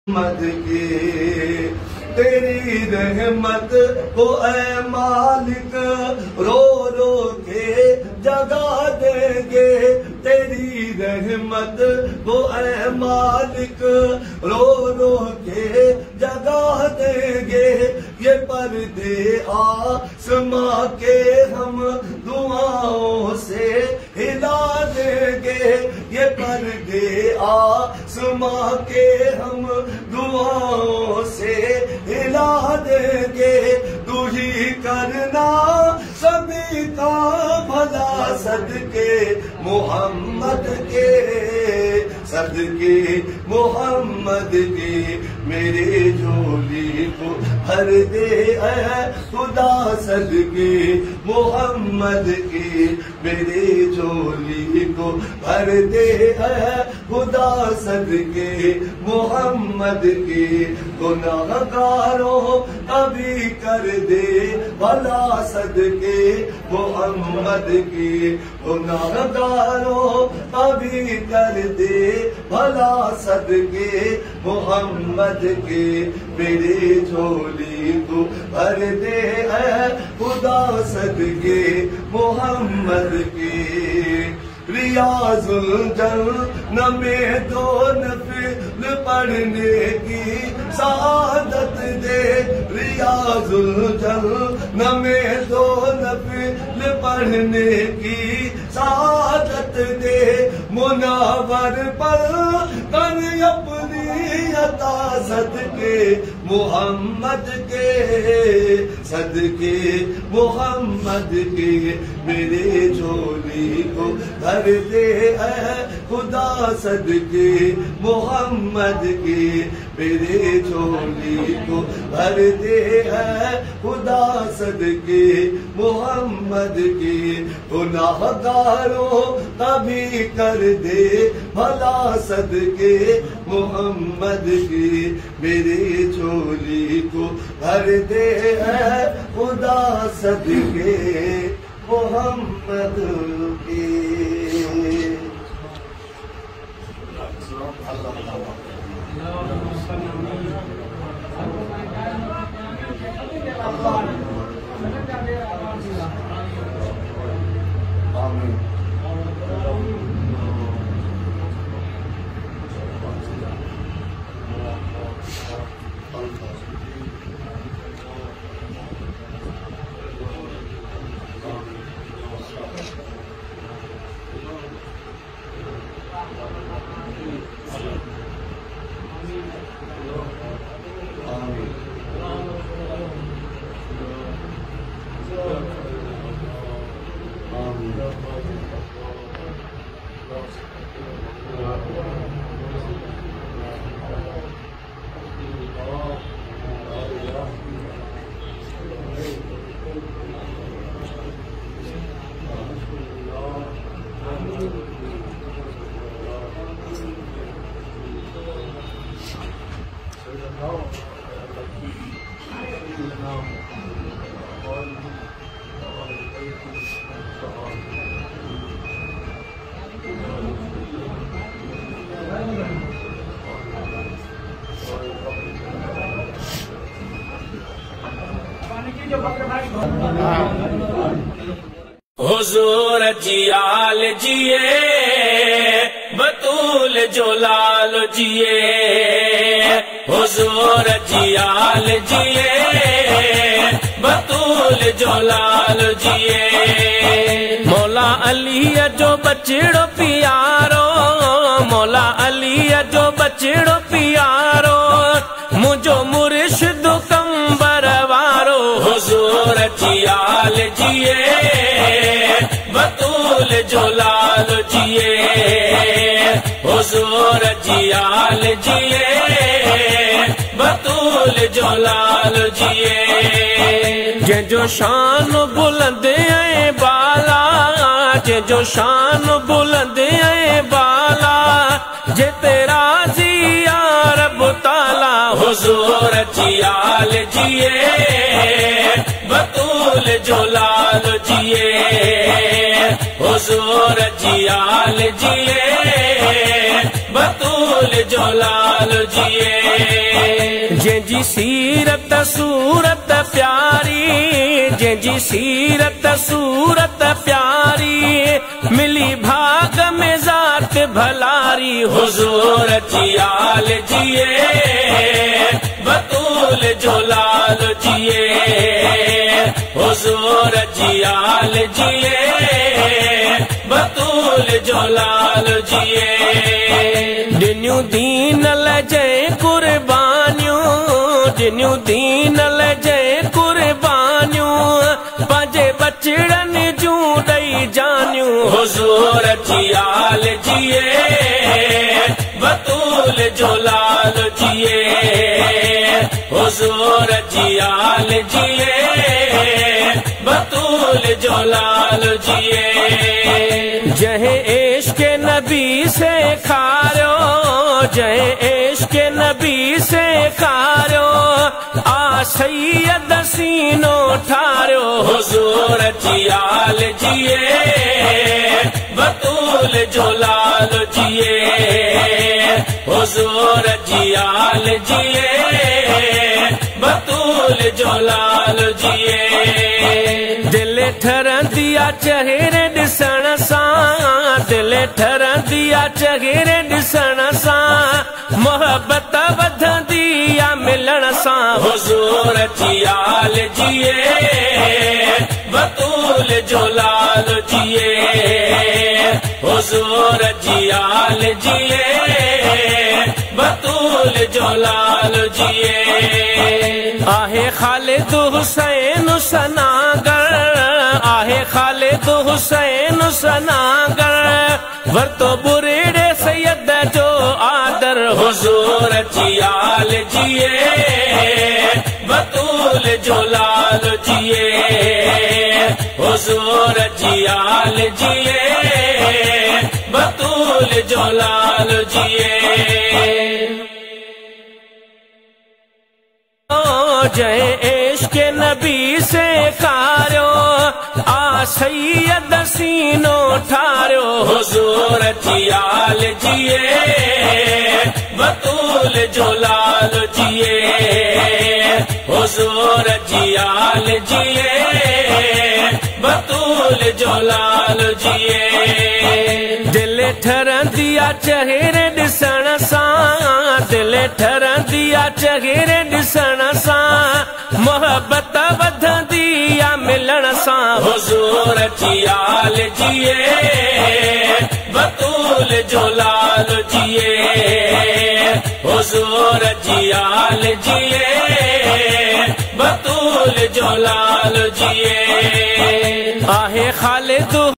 مد کی تیری رحمت کو اے مالک رو رو کے جگا دیں گے، تیری رحمت کو اے مالک رو رو کے جگا دیں گے، یہ پردے آسماں کے ہم دعاؤں سے ہلا دیں گے، یہ پردے آسماں کے ہم دعاؤں سے ہلا دیں گے، تو ہی کرنا سبھی کا بھلا صدقے محمد کے، صدقے محمد کی میرے جھولی کو بھر دے اے خدا، صدقے محمد کی میرے جھولی کو بھر دے اے خدا، صدقے محمد کی گناہ گاروں ابھی کر دے بھلا، صدقے محمد کی گناہ گاروں ابھی کر دے بھلا، صدقے محمد کی میرے جھولی کو بھر دے اے خدا، صدقے محمد کی ریاض الجنہ میں دو نفل پڑھنے کی سعادت دے، ریاض الجنہ میں دو نفل پڑھنے کی سعادت دے، منور پر کر اپنی عطا صدقے محمد کے، صدقے محمد کی میرے جھولی کو بھر دے اے خدا، صدقے محمد کی میرے جھولی کو بھر دے اے خدا، صدقے محمد کی گناہ گاروں کبھی کر دے بھلا، صدقے محمد کی میرے جھولی کو بھر دے اے خدا، صدقے محمد کی۔ آمین۔ حضور جیال جیے بطول جلال جیے، حضور جیال جیے بطول جلال جیے، مولا علی جو بچڑو پیارو، مولا علی جو بچڑو پیارو، مجھو مرشد کمبر وارو، حضور جیال جیے بطول جلال جیے، حضور جیال جیے بطول جلال جیے، جے جو شان بلند اے بالا، جے جو شان بلند اے بالا، جے تیرا یا رب تعالی، حضور جیال جیے بطول جلال جیے، حضور جیال جیے बतूल जो लाल जिए जंहिंजी सीरत सूरत प्यारी जंहिंजी सीरत सूरत प्यारी मिली भाग में ज़ात भलारी हुजूर जी आल जिए बतूल जो लाल जिए हुजूर जी आल जिए बतूल जो लाल जिए दिन्यू दीन लजे कुर्बानियूं दिन्यू दीन लजे कुर्बानियूं पंहिंजे बचड़नि जूं ॾेई जानियूं हुजूर जी आल जिए बतूल जो लाल जिए हुजूर जी आल जिए बतूल जो लाल जिए जहे इश्क नबी से खारो जहे इश्क नबी से खारो आ सैयद सीनो ठारो हुजूर जी आल जिए बतूल जो लाल जिए हुजूर जी आल जिए बतूल जो लाल जिए दिल ठरंदी आ चेहरे ॾिसण सां दिल ठरंदी आ चेहरे ॾिसण सां मोहब्बत वधंदी आ मिलण सां हुजूर जी आल जिए बतूल जो लाल जिए हुजूर जी आल जिए बतूल जो लाल जिए आहे खालिद हुसैन सनागर आहे खालिद हुसैन सनागर वरतो बुरेड़े सैयद जो आदर हुजूर जी आल जिए बतूल जो लाल जिए हुजूर जी आल जिए बतूल जो लाल जिए जय इश्क नबी से खारो आ सैयद सीनो ठारो हुजूर जी आल जिए बतूल जो लाल जिए हुजूर जी आल जिए बतूल जो लाल जिए दिल ठरंदी आ चेहरे ॾिसण सां दिल ठरंदी आ चेहरे ॾिसण सां मोहब्बत वधंदी आ मिलण सां हुजूर जी आल जिए बतूल जो लाल जिए हुजूर जी आल जिए बतूल जो लाल जिए आहे खालिद